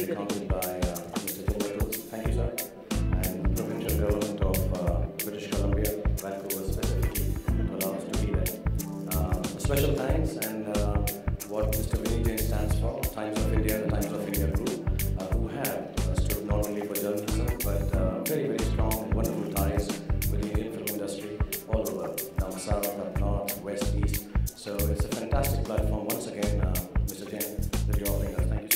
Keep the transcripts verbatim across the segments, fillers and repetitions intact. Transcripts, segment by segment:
seconded by uh, Mister Toifa. Thank you, sir. And provincial government of uh, British Columbia, Vancouver specifically, to allow us to be there. Uh, a special thanks and uh, what Mister Vinny Jain stands for, Times of India, the Times of India group, uh, who have uh, stood not only for journalism but uh, very, very strong and wonderful ties with the Indian film industry all over, down south, up north, west, east. So it's a fantastic platform once again, uh, Mister Jain, that you're offering us. Thank you.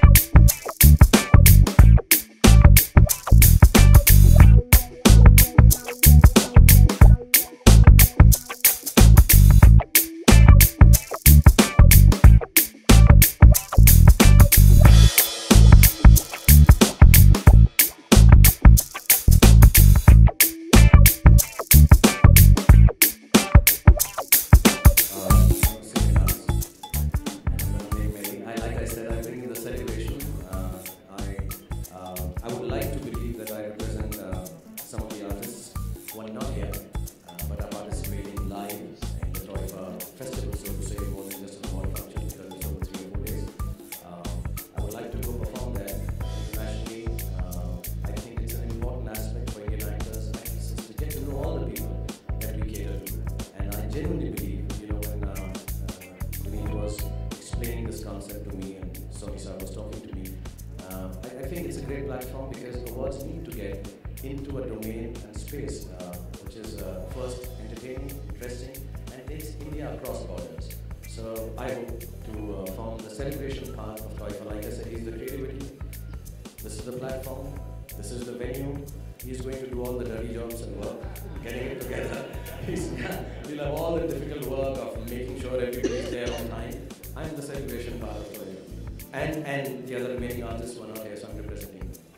Some of the artists who are not here, uh, but are participating live in the Toifa festival, so to say, more than just a small function because it's over three or four days. Um, I would like to go perform there internationally. Uh, I think it's an important aspect for Indian actors, actresses to get to know all the people that we cater to. And I genuinely believe, you know, when uh, uh, Vinny was explaining this concept to me and Sony sir was talking to me, uh, I, I think it's a great platform because awards need to get into a domain and space uh, which is uh, first entertaining, interesting, and takes India across borders. So I hope to uh, form the celebration part of Toifa. Like I said, he's the creativity, this is the platform, this is the venue. He's going to do all the dirty jobs and work, getting it together. He's, he'll have all the difficult work of making sure everybody's there on time. I'm the celebration part of Toifa. And, and the other remaining artists were not here, so I'm representing them.